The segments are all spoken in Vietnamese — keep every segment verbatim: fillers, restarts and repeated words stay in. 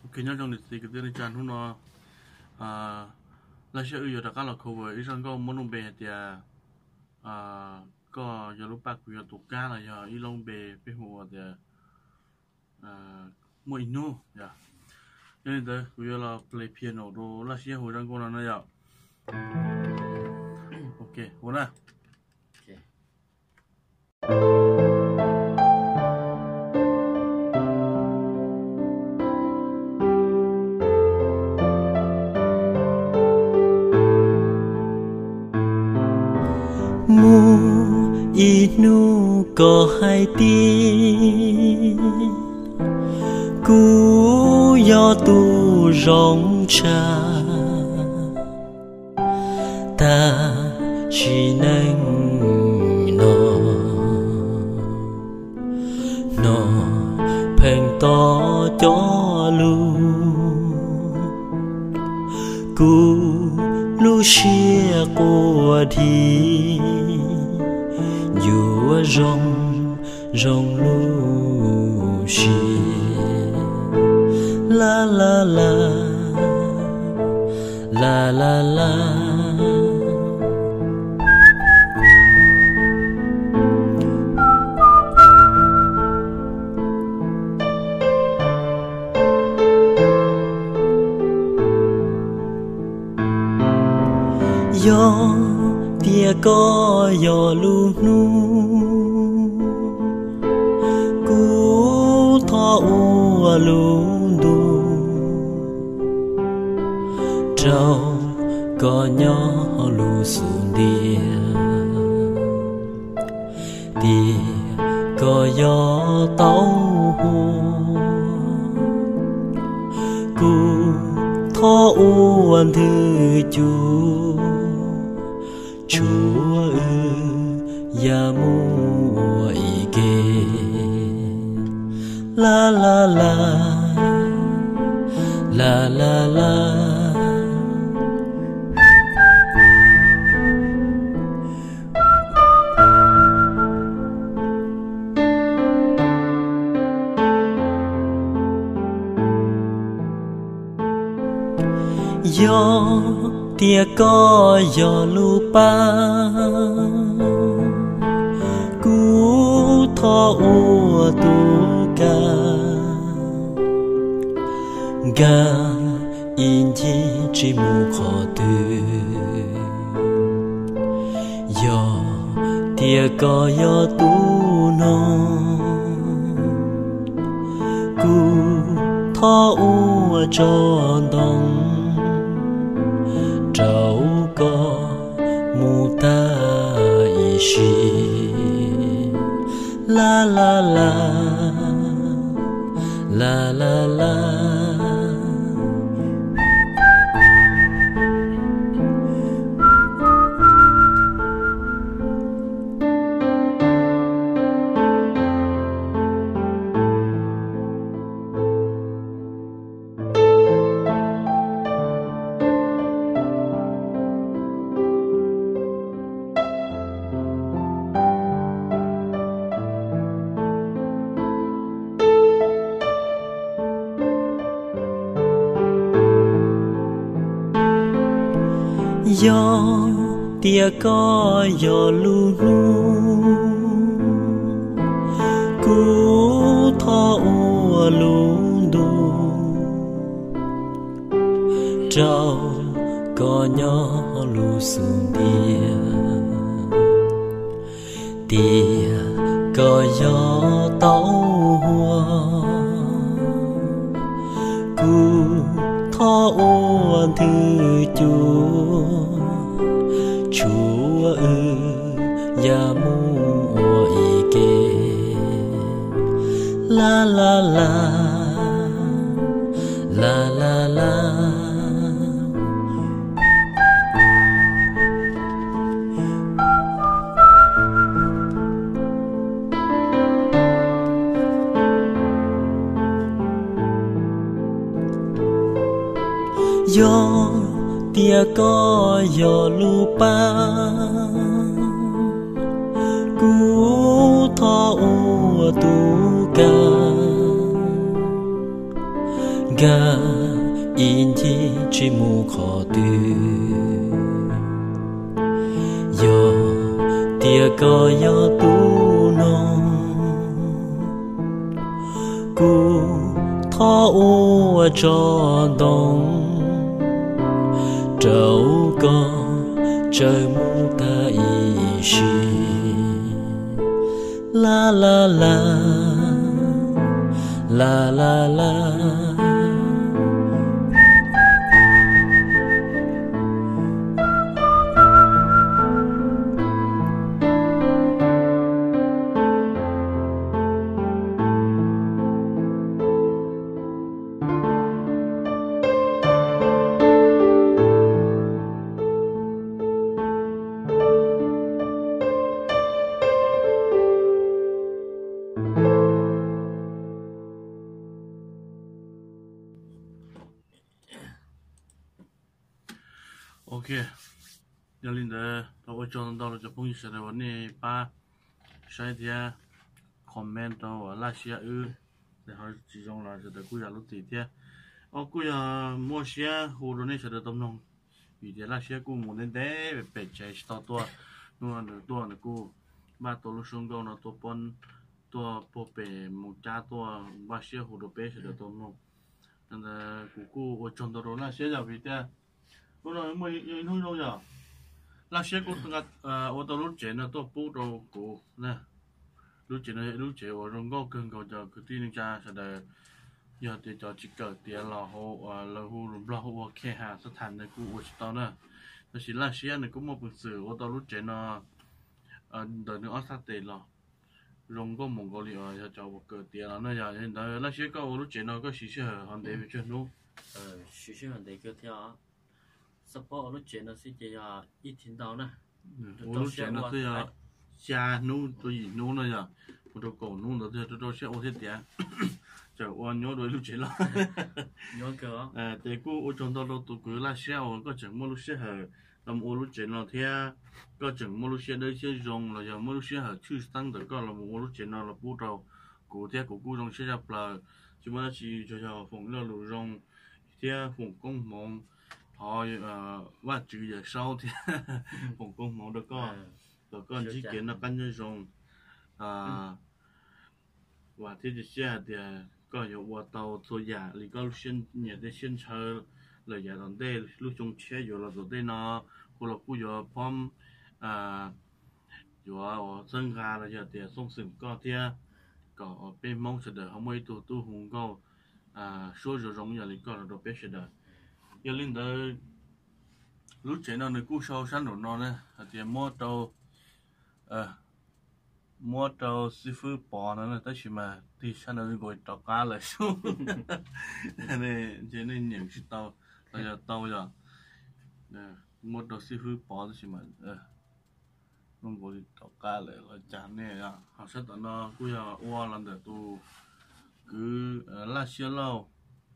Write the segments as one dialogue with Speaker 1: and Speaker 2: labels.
Speaker 1: ok nhớ trong lịch sử cái tên chăn hôm nó à là sẽ ở đó các là khâu với isang có muốn ông bè thì à có giờ lúc bác bây giờ tụ cá là giờ ít lông bè bè hồ thì à mỗi nô ya nên thế bây giờ là play piano đồ là sẽ hồi đang con nó ya ok hồi nè
Speaker 2: mu inu có hai ti cú yo tu rong cha ta chỉ nang no no phèn to cho lu cú lu xia qua đi dù rong rong lu xia la la la la la la yo tia có yo lu nu cu tho u lu du trâu có nhỏ lu sun dia tia có yo tàu cu tho u an thư chu chúa ư ya mu ike la la la la la la yo tia có yo lu pa cú tho u tu ca ga in chi chi mu khó tư yo tia có yo tu no cú tho u cho đông trâu có mu ta y shi la la la la la la yo tia có yo lu nu cú tho u lu du trâu có nhỏ lu sun tia tia có yo tàu cú tho u an thư chu chúa ư ya mu ike la la la la la la yo tia có yo lu pa cú tho u tu ca ga in thi chỉ mu khó tư yo tia có yo tu no cu tho u cho đông trâu có trời mu ta y shi la la la la la la
Speaker 1: OK， 要领的，我叫到了这朋友说的，我呢把晒天 comment 到我那些呃，然后集中了是的，估计录地铁，我估计莫些或者那些的东东，有的那些估没得的，白菜是到多，นู่นตัวนะกูบ้านตัวลูกชงก็นะตัวปนตัวปอเปมุจ้าตัวบ้าเชี่ยหูตัวเป๊ะเสียตัวนู้นนั่นแหละกูกู我จนตัว那些就比的。我那没有弄着呀，那些个那个呃，我到路前呢，到补到过呢，路前呢路前我用个跟个就个地人家是的，要得叫几个点然后呃，然后然后我看下是谈的个我知道呢，但是那些呢个没本事，我到路前呢，呃，等你二三点了。用个蒙古里啊，要叫我个点了，那呀，那那些个我路前呢个学校很得别去弄，
Speaker 2: 呃，学校很得个跳。support lúc chuyện nó sẽ chỉ là ít thiên đạo nè,
Speaker 1: lúc chuyện nó sẽ là xa nú tôi gì nú nữa giờ, một đồ cổ nú nữa tôi tôi sẽ ô thế tiền, chờ ô nhớ đôi lúc chuyện là,
Speaker 2: nhớ cơ,
Speaker 1: à, để cô ô trong đó đâu tôi cứ là xe ô có chừng mua lúc xe hở, làm ô lúc chuyện là thế, có chừng mua lúc xe đấy xe dùng là giờ mua lúc xe hở chưa tăng được có là mua lúc chuyện là là bù đầu, cụ thế cụ cụ trong xe đạp là, chỉ mà chỉ cho cho phòng là lù rong, thế phòng công mong họว่าจืดเศร้าที่ผมก็มองแล้วก็แล้วก็ที่เกิดนักการเมืองว่าที่จะเชื่อเดียก็อยู่ว่าเตาตัวใหญ่หรือก็เส้นเนี่ยได้เส้นเชิญเลยอย่างนั้นได้ลูกจงเชื่ออยู่เราตัวได้เนาะกูเรากูอยู่พร้อมอยู่ว่าซึ่งการเราจะเดียส่งสิ่งก็เที่ยก็เป็นมองเสด็จเขาไม่ตัวตู้หงก็ช่วยจะร้องอย่างนี้ก็เราเป็นเสด็จgiờ linh tới lúc trẻ nào này cú sau sáng rồi nó nè thì mua trâu à mua trâu sư phụ bò nó là tới chỉ mà thì sáng nào gọi trâu cá lại xuống này chỉ nên nhận cái tàu bây giờ tàu giờ mua trâu sư phụ bò tới chỉ mà không gọi trâu cá lại là chán nè à họ sẽ tận nó cú giờ qua lần để tu cứ lá xia lâu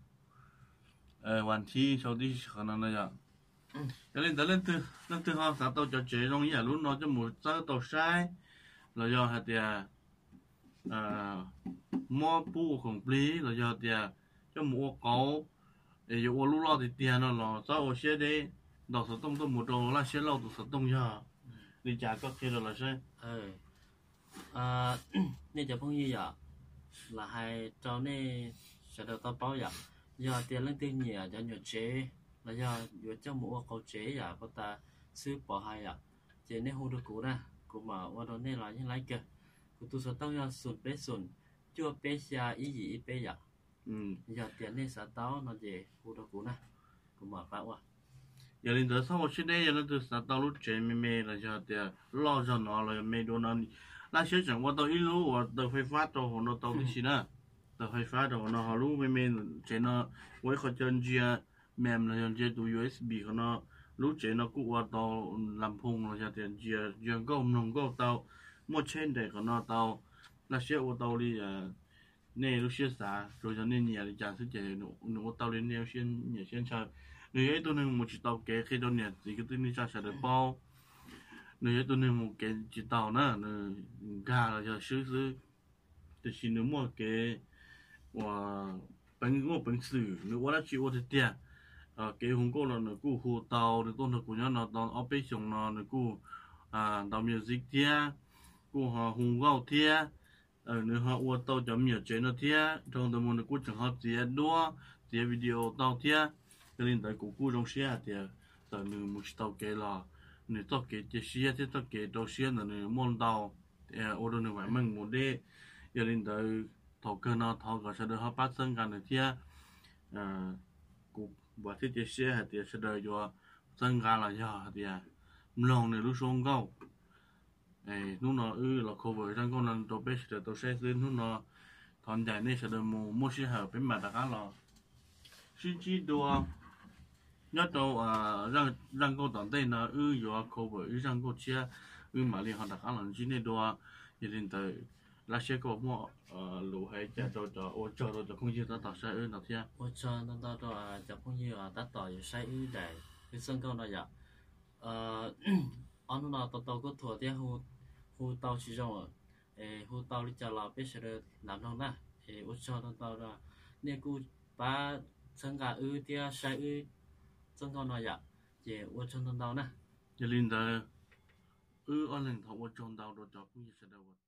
Speaker 1: ờวันที่sauที่ขนาดนั้นอย่างจะเล่นแต่เล่นตัวเล่นตัวเขาสาวตัวจะเจ๋งตรงนี้อย่ารู้น้อยจะหมุนเจ้าตัวใช้เราจะหาเดียเอ่อม้อปูของปลีเราจะเดียจะหมูเก๋าเอออยู่รู้รอดเดียนั่นหรอเจ้าเชื่อได้ดอกสตงตัวหมูโตล่าเชื่อเราตัวสตงย่าดีจ่าก็เคยเราใช่
Speaker 2: เอออ่าเนี่ยจะพงยี่อ่ะlà hai cháu này sẽ được tao bao giờ giờ tiền lên tiền nhẹ cho nhiều chế là giờ vừa cho mỗi câu chế à có ta sư bỏ hai à chế nên hô được cũ nè cũng mà qua đó nên là như lấy kìa của tôi sẽ tao giờ sụt bé sụt chưa bé xa ý gì ít bé à giờ tiền nên sẽ tao nó về hô được cũ nè cũng mà phải qua
Speaker 1: giờ lên tới sau khi đây giờ nó từ sẽ tao lúc chế mê mê là giờ tiền lo cho nó là mê đồ nó là sẽ chẳng qua tao ít lúc và tao phải phát cho họ nó tao cái gì nữa tao phải phát cho nó họ lúc mê mê chế nó với khó chân chia mềm là chân chia tụ u ét bê của nó lúc chế nó cũng qua tao làm phùng là giờ tiền chia giờ có nồng có tao mua trên để của nó tao là sẽ ô tao đi nè lúc sẽ xả rồi cho nên nhà thì chẳng sẽ chế nó nó tao đến neo xuyên nhà xuyên chơi người ấy tôi nên một chỉ tao kế khi tôi nhà thì cái tôi nên cho sẽ được bao người ấy tôi nên một cái chỉ tao nữa gà là giờ xứ xứ thì xin nó mua cái và bệnh ngô bệnh sử nếu quá chịu quá thì tiền ờ cái hùng cô là nó cú hồ tàu được tôn được của nhau nó tàu operation nó nó cú à tàu music tiền cú họ hùng gạo tiền ờ nếu họ qua tàu chấm nhiều chuyện nó tiền trong tàu muốn cú chẳng họ tiền đua tiền video tàu tiền cho nên tại cú cú trong xe tiền tại nếu một tàu cái là nếu tàu cái cái xe thì tàu cái tàu xe là nếu muốn tàu ờ ở đâu nếu phải mang một đế cho nên tại thầu cơ nó thầu có sẽ được họ phát sinh cái này tiền ờ cú và thiết kế xe thì sẽ đợi cho sinh ra là giờ thì lòng này lúc xuống câu ấy lúc nó ư là cover trong con lần tôi biết sẽ tôi sẽ đến lúc nó còn đại này sẽ được mua mua xe hợp bên mặt đó là suy chỉ đồ nhớ đâu à rằng rằng câu tận đây nó ư giờ cover ư rằng câu chia ư mà liền họ đặt ăn lần chỉ này đồ thì đến tới là sẽ có mua lúa hay chả cho cho ô cho cho không chịu ta tạo sai ư nào thế
Speaker 2: ô cho nó tao đó cho phong như là ta tỏ sai ư để cái sân câu này vậy ờ anh nó tao tao có thua thì hu hu tao chỉ cho ê hu tao đi cho là biết sẽ được làm đâu nè ê ô cho tao tao là nên cô ba sân cả ư thì sai ư sân câu này vậy chị ô cho tao tao nè
Speaker 1: cho nên tới ư ở lần thầu ô cho tao đồ cho cũng như sẽ đâu